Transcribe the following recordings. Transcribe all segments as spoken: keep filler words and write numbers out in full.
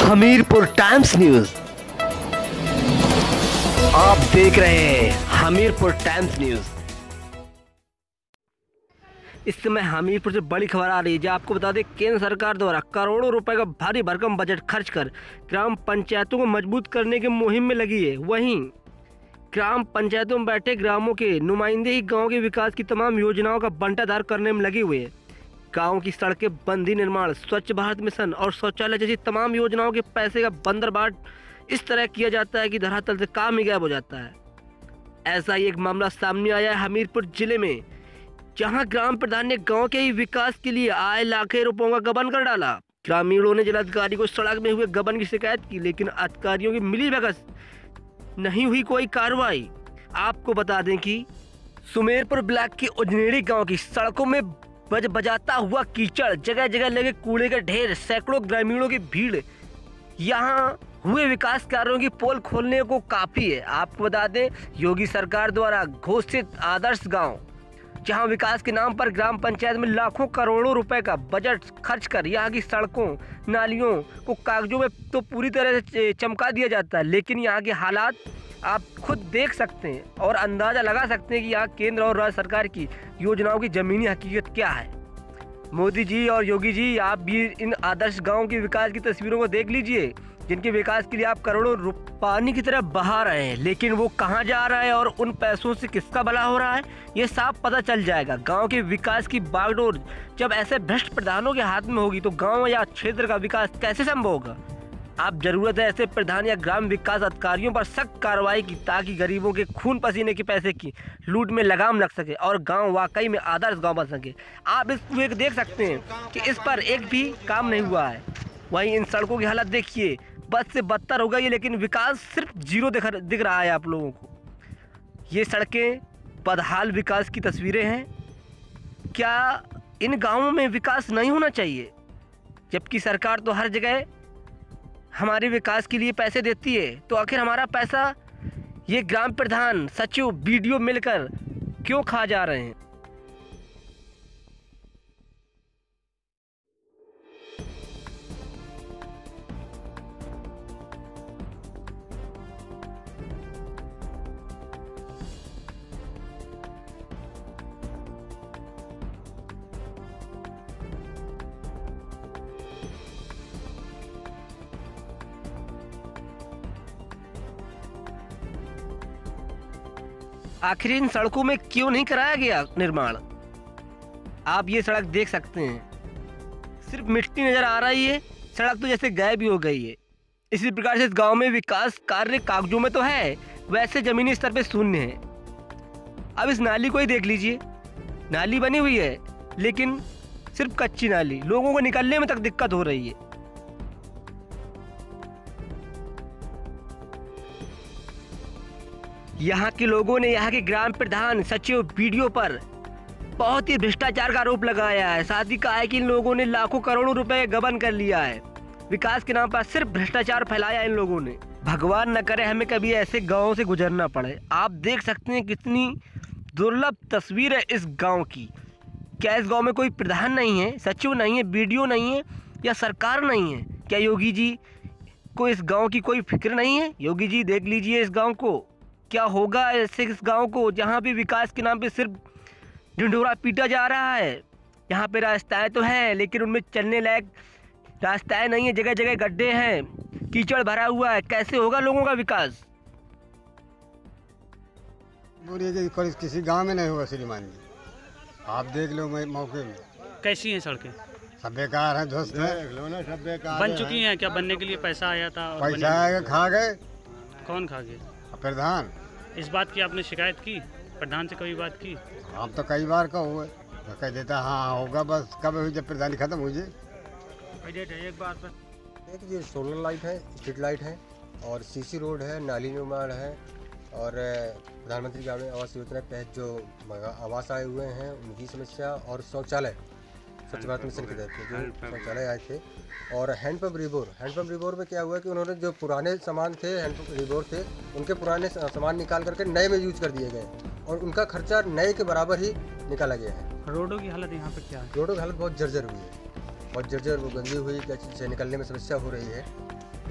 Hamirpur times news. आप देख रहे हैं हमीरपुर टाइम्स न्यूज। इस समय हमीरपुर से बड़ी खबर आ रही है, जो आपको बता दें केंद्र सरकार द्वारा करोड़ों रुपए का भारी भरकम बजट खर्च कर ग्राम पंचायतों को मजबूत करने की मुहिम में लगी है। वहीं ग्राम पंचायतों में बैठे ग्रामों के नुमाइंदे ही गाँव के विकास की तमाम योजनाओं का बंटाधार करने में लगे हुए हैं। गाँव की सड़कें, बंदी निर्माण, स्वच्छ भारत मिशन और शौचालय जैसी तमाम योजनाओं के पैसे का बंदरबाट इस तरह किया जाता है कि धरातल से काम ही गायब हो जाता है। ऐसा ही एक मामला सामने आया है हमीरपुर जिले में, जहां ग्राम प्रधान ने गांव के ही विकास के लिए आए लाखों रुपयों का गबन कर डाला। ग्रामीणों ने जिलाधिकारी को सड़क में हुए गबन की शिकायत की, लेकिन अधिकारियों की मिलीभगत नहीं हुई कोई कार्रवाई। आपको बता दें कि सुमेरपुर ब्लॉक की उजनेड़ी गांव की सड़कों में बज बजाता हुआ कीचड़, जगह जगह लगे कूड़े के ढेर, सैकड़ों ग्रामीणों की भीड़, यहाँ हुए विकास कार्यों की पोल खोलने को काफी है। आपको बता दें योगी सरकार द्वारा घोषित आदर्श गांव, जहां विकास के नाम पर ग्राम पंचायत में लाखों करोड़ों रुपए का बजट खर्च कर यहाँ की सड़कों, नालियों को कागजों में तो पूरी तरह से चमका दिया जाता है, लेकिन यहाँ के हालात आप खुद देख सकते हैं और अंदाजा लगा सकते हैं कि यहाँ केंद्र और राज्य सरकार की योजनाओं की जमीनी हकीकत क्या है। मोदी जी और योगी जी, आप भी इन आदर्श गांव के विकास की तस्वीरों को देख लीजिए, जिनके विकास के लिए आप करोड़ों रुपए पानी की तरह बहा रहे हैं, लेकिन वो कहाँ जा रहा है और उन पैसों से किसका भला हो रहा है, ये साफ पता चल जाएगा। गांव के विकास की बागडोर जब ऐसे भ्रष्ट प्रधानों के हाथ में होगी तो गांव या क्षेत्र का विकास कैसे संभव होगा। आप जरूरत है ऐसे प्रधान या ग्राम विकास अधिकारियों पर सख्त कार्रवाई की, ताकि गरीबों के खून पसीने के पैसे की लूट में लगाम लग सके और गांव वाकई में आदर्श गांव बन सके। आप इस पूरे को देख सकते हैं कि इस पर एक भी काम नहीं हुआ है। वहीं इन सड़कों की हालत देखिए, बद से बदतर हो गई है, लेकिन विकास सिर्फ जीरो दिख दिख रहा है आप लोगों को। ये सड़कें बदहाल विकास की तस्वीरें हैं। क्या इन गाँवों में विकास नहीं होना चाहिए, जबकि सरकार तो हर जगह हमारे विकास के लिए पैसे देती है? तो आखिर हमारा पैसा ये ग्राम प्रधान, सचिव, बीडीओ मिलकर क्यों खा जा रहे हैं? आखिर इन सड़कों में क्यों नहीं कराया गया निर्माण? आप ये सड़क देख सकते हैं, सिर्फ मिट्टी नजर आ रही है, सड़क तो जैसे गायब ही हो गई है। इसी प्रकार से इस गांव में विकास कार्य कागजों में तो है, वैसे जमीनी स्तर पे शून्य है। अब इस नाली को ही देख लीजिए, नाली बनी हुई है लेकिन सिर्फ कच्ची नाली, लोगों को निकलने में तक दिक्कत हो रही है। यहाँ के लोगों ने यहाँ के ग्राम प्रधान, सचिव, बीडीओ पर बहुत ही भ्रष्टाचार का आरोप लगाया है। साथ ही कहा है कि इन लोगों ने लाखों करोड़ों रुपए गबन कर लिया है। विकास के नाम पर सिर्फ भ्रष्टाचार फैलाया इन लोगों ने। भगवान न करे हमें कभी ऐसे गाँव से गुजरना पड़े। आप देख सकते हैं कितनी दुर्लभ तस्वीर है इस गाँव की। क्या इस गाँव में कोई प्रधान नहीं है, सचिव नहीं है, बीडीओ नहीं है या सरकार नहीं है? क्या योगी जी को इस गाँव की कोई फिक्र नहीं है? योगी जी देख लीजिए इस गाँव को, क्या होगा ऐसे इस गांव को, जहां भी विकास के नाम पे सिर्फ ढिंढोरा पीटा जा रहा है। यहाँ पे रास्ताएं तो हैं, लेकिन उनमें चलने लायक रास्ताएं नहीं है, जगह जगह गड्ढे हैं, कीचड़ भरा हुआ है। कैसे होगा लोगों का विकास? किसी गांव में नहीं होगा श्रीमान जी, आप देख लो मौके में। कैसी हैं सड़कें? सब बेकार है दोस्त, देख लो ना, सब बेकार बन चुकी हैं। क्या बनने के लिए पैसा आया था? पैसा आया, खा गए। कौन खा गए? प्रधान। इस बात की आपने शिकायत की प्रधान से? कभी बात की? हम तो कई बार का हुआ, कह देता हाँ होगा, बस कब हुई जब प्रधानी खत्म हुई। एक बात पर ये सोलर लाइट है, स्ट्रीट लाइट है और सीसी रोड है, नाली निर्माण है और प्रधानमंत्री ग्रामीण आवास योजना के तहत जो आवास आए हुए हैं उनकी समस्या और शौचालय, स्वच्छ भारत मिशन के तहत जो शौचालय आए थे और हैंडपम्प रिबोर। हैंडपम्प रिबोर में क्या हुआ कि उन्होंने जो पुराने सामान थे, हैंडपम्प रिबोर थे, उनके पुराने सामान निकाल करके नए में यूज कर दिए गए और उनका खर्चा नए के बराबर ही निकाला गया है। रोडों की हालत यहाँ पर क्या है? रोडों की हालत बहुत जर्जर हुई है, बहुत जर्जर वो गंदी हुई, क्या से निकलने में समस्या हो रही है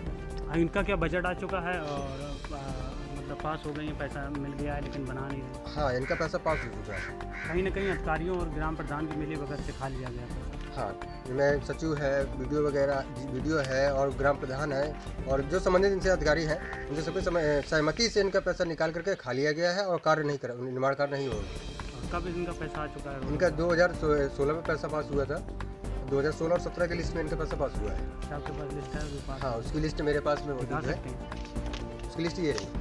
हाँ, इनका क्या बजट आ चुका है और आ, मतलब पास हो गई है, पैसा मिल गया है लेकिन बना नहीं रहे। हाँ, इनका पैसा पास हो चुका है। कहीं ना कहीं अधिकारियों और ग्राम प्रधान की मिली भगत से खा लिया गया पैसा। हाँ, इनमें सचिव है, वीडियो वगैरह वीडियो है और ग्राम प्रधान है और जो संबंधित इनसे अधिकारी हैं उनसे सभी समय सहमति से इनका पैसा निकाल करके खा लिया गया है और कार्य नहीं कर निर्माण कार्य नहीं हो रहा। और कब इनका पैसा आ चुका है? इनका दो हज़ार सोलह में पैसा पास हुआ था, दो हज़ार सोलह और सत्रह के लिस्ट में इनका पैसा पास हुआ है। आपके पास लिस्ट है? पास हाँ, उसकी लिस्ट मेरे पास में दिखा मौजूद है। सकते हैं? उसकी लिस्ट ये रही।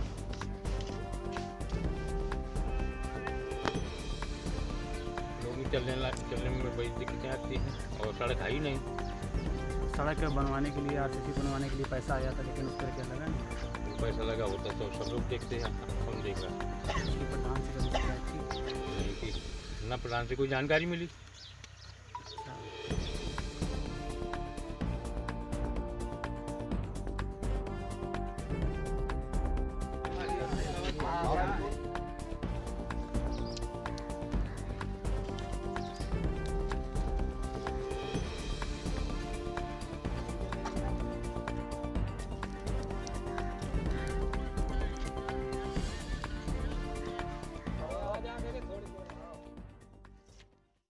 लोग चलने ला चलने में बड़ी दिक्कतें आती हैं और सड़क है ही नहीं। सड़क बनवाने के लिए, आरसीसी बनवाने के लिए पैसा आया था लेकिन उस पर क्या लगा नहीं? पैसा लगा होता तो सब लोग देखते हैं, कौन देख रहा है? उसकी प्रधान से कभी शिकायत की? नहीं कि ना प्रधान से कोई जानकारी मिली।